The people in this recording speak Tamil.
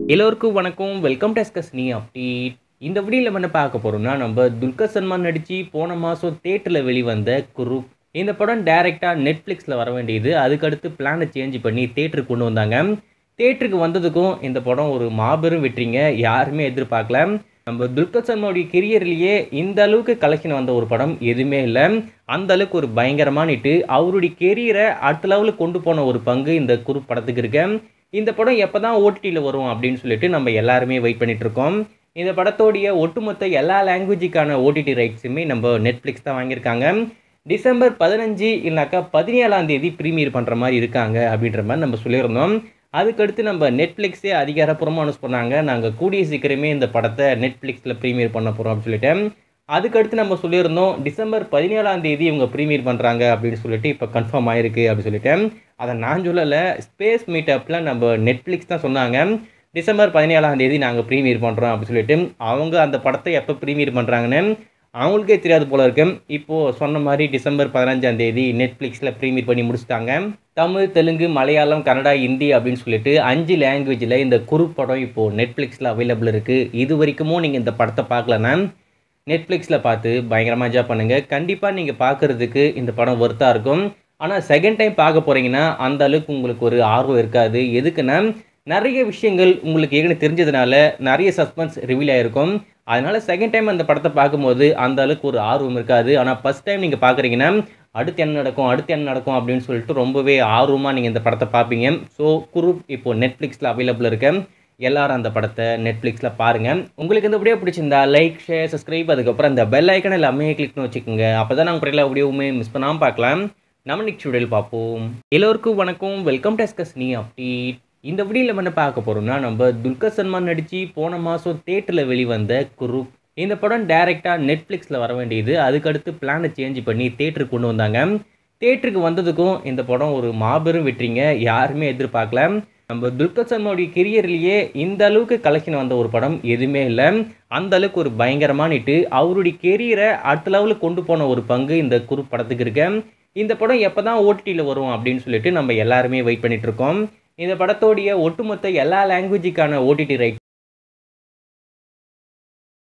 எல்லோருக்கும் வணக்கம். Welcome to Cine update. இந்த வீடியோல என்ன பார்க்க போறோம்னா, நம்ம துல்கர் சல்மான் நடிச்சு போன மாசம் தியேட்டர்ல வெளிவந்த குருப். இந்த படம் டைரக்ட்டா Netflixல வர வேண்டியது. அதுக்கு அடுத்து பிளான சேஞ்ச் பண்ணி தியேட்டருக்கு கொண்டு வந்தாங்க. தியேட்டருக்கு வந்ததுக்கும் இந்த படம் ஒரு மாபெரும் வெற்றிங்க. யாருமே எதிர்பார்க்கல. நம்ம துல்கர் சல்மானுடைய கெரியர்லயே இந்த அளவுக்கு கலெக்ஷன் வந்த ஒரு படம் எதுவுமே இல்ல. அந்த அளவுக்கு ஒரு பயங்கரமான ஹிட். அவருடைய கெரியரை அடுத்த லெவலுக்கு கொண்டு போன ஒரு பங்கு இந்த குருப் படத்துக்கு இருக்கு. இந்த படம் எப்பதான் ஓடிடில வரும் அப்படின்னு சொல்லிட்டு நம்ம எல்லாருமே வெயிட் பண்ணிட்டு இருக்கோம். இந்த படத்தோடைய ஒட்டுமொத்த எல்லா லாங்குவேஜுக்கான ஓடிடி ரைட்ஸுமே நம்ம நெட்ஃப்ளிக்ஸ் தான் வாங்கியிருக்காங்க. டிசம்பர் 15 இல்லைனாக்கா 17ஆம் தேதி ப்ரீமியர் பண்ணுற மாதிரி இருக்காங்க அப்படின்ற மாதிரி நம்ம சொல்லியிருந்தோம். அதுக்கடுத்து நம்ம நெட்ஃப்ளிக்ஸே அதிகாரப்பூர்வமாக அனௌன்ஸ் பண்ணாங்க, நாங்கள் கூடிய சீக்கிரமே இந்த படத்தை நெட்ஃப்ளிக்ஸில் ப்ரீமியர் பண்ண போகிறோம் அப்படின்னு சொல்லிட்டு. அதுக்கடுத்து நம்ம சொல்லியிருந்தோம் டிசம்பர் 17ஆம் தேதி இவங்க ப்ரீமியர் பண்ணுறாங்க அப்படின்னு சொல்லிட்டு இப்போ கன்ஃபார்ம் ஆயிருக்கு அப்படின்னு சொல்லிட்டு. அதை நான் சொல்லலை, ஸ்பேஸ் மீட்டப்பில் நம்ம நெட்ஃப்ளிக்ஸ் தான் சொன்னாங்க டிசம்பர் 17ஆம் தேதி நாங்கள் ப்ரீமியர் பண்ணுறோம் அப்படின்னு சொல்லிட்டு. அவங்க அந்த படத்தை எப்போ ப்ரீமியர் பண்ணுறாங்கன்னு அவங்களுக்கே தெரியாது போல இருக்கு. இப்போது சொன்ன மாதிரி டிசம்பர் 15ஆம் தேதி நெட்ஃப்ளிக்ஸில் ப்ரீமியர் பண்ணி முடிச்சிட்டாங்க. தமிழ், தெலுங்கு, மலையாளம், கன்னடா, ஹிந்தி அப்படின்னு சொல்லிட்டு 5 லாங்குவேஜில் இந்த குருப் படம் இப்போது நெட்ஃப்ளிக்ஸில் அவைலபிள் இருக்குது. இது வரைக்கும் நீங்கள் இந்த படத்தை பார்க்கலன்னா நெட்ஃப்ளிக்ஸில் பார்த்து பயங்கரமாக என்ஜாய் பண்ணுங்கள். கண்டிப்பாக நீங்கள் பார்க்குறதுக்கு இந்த படம் ஒர்த்தாக இருக்கும். ஆனால் செகண்ட் டைம் பார்க்க போகிறீங்கன்னா அந்த அளவுக்கு உங்களுக்கு ஒரு ஆர்வம் இருக்காது. எதுக்குன்னா நிறைய விஷயங்கள் உங்களுக்கு ஏற்கனவே தெரிஞ்சதுனால நிறைய சஸ்பென்ஸ் ரிவீல் ஆகிருக்கும். அதனால் செகண்ட் டைம் அந்த படத்தை பார்க்கும்போது அந்த அளவுக்கு ஒரு ஆர்வம் இருக்காது. ஆனால் ஃபஸ்ட் டைம் நீங்கள் பார்க்குறீங்கன்னா அடுத்து என்ன நடக்கும் அடுத்து என்ன நடக்கும் அப்படின்னு சொல்லிட்டு ரொம்பவே ஆர்வமாக நீங்கள் இந்த படத்தை பார்ப்பீங்க. ஸோ குருப் இப்போது நெட்ஃப்ளிக்ஸில் அவைலபிள் இருக்கு. எல்லாரும் அந்த படத்தை நெட்ஃப்ளிக்ஸில் பாருங்கள். உங்களுக்கு இந்த வீடியோ பிடிச்சிருந்தா லைக், ஷேர், சப்ஸ்கிரைப், அதுக்கப்புறம் அந்த பெல் ஐக்கனை எல்லாமே கிளிக் பண்ணி வச்சுக்கோங்க. அப்போ தான் நாங்கள் எல்லா வீடியோவுமே மிஸ் பண்ணாமல் பார்க்கலாம். நம்ம நெக்ஸ்ட் வீடியோவில் பார்ப்போம். எல்லோருக்கும் வணக்கம். Welcome to Cine update. இந்த வீடியோவில் என்ன பார்க்க போகிறோம்னா, நம்ம துல்கர் சல்மான் நடித்து போன மாதம் தியேட்டரில் வெளிவந்த குருப். இந்த படம் டைரெக்டாக நெட்ஃப்ளிக்ஸில் வர வேண்டியது. அதுக்கடுத்து பிளானை சேஞ்ச் பண்ணி தியேட்டருக்கு கொண்டு வந்தாங்க. தியேட்டருக்கு வந்ததுக்கும் இந்த படம் ஒரு மாபெரும் வெற்றிங்க. யாருமே எதிர்பார்க்கல. நம்ம துல்கர் சல்மானுடைய கெரியர்லேயே இந்த அளவுக்கு கலெக்ஷன் வந்த ஒரு படம் எதுவுமே இல்லை. அந்த அளவுக்கு ஒரு பயங்கரமான ஹிட். அவருடைய கெரியரை அடுத்த லெவலுக்கு கொண்டு போன ஒரு பங்கு இந்த குருப் படத்துக்கு இருக்கு. இந்த படம் எப்போ தான் ஓடிடியில் வரும் அப்படின்னு சொல்லிட்டு நம்ம எல்லாருமே வெயிட் பண்ணிட்டு இருக்கோம். இந்த படத்தோடைய ஒட்டுமொத்த எல்லா லாங்குவேஜுக்கான ஓடிடி ரைட்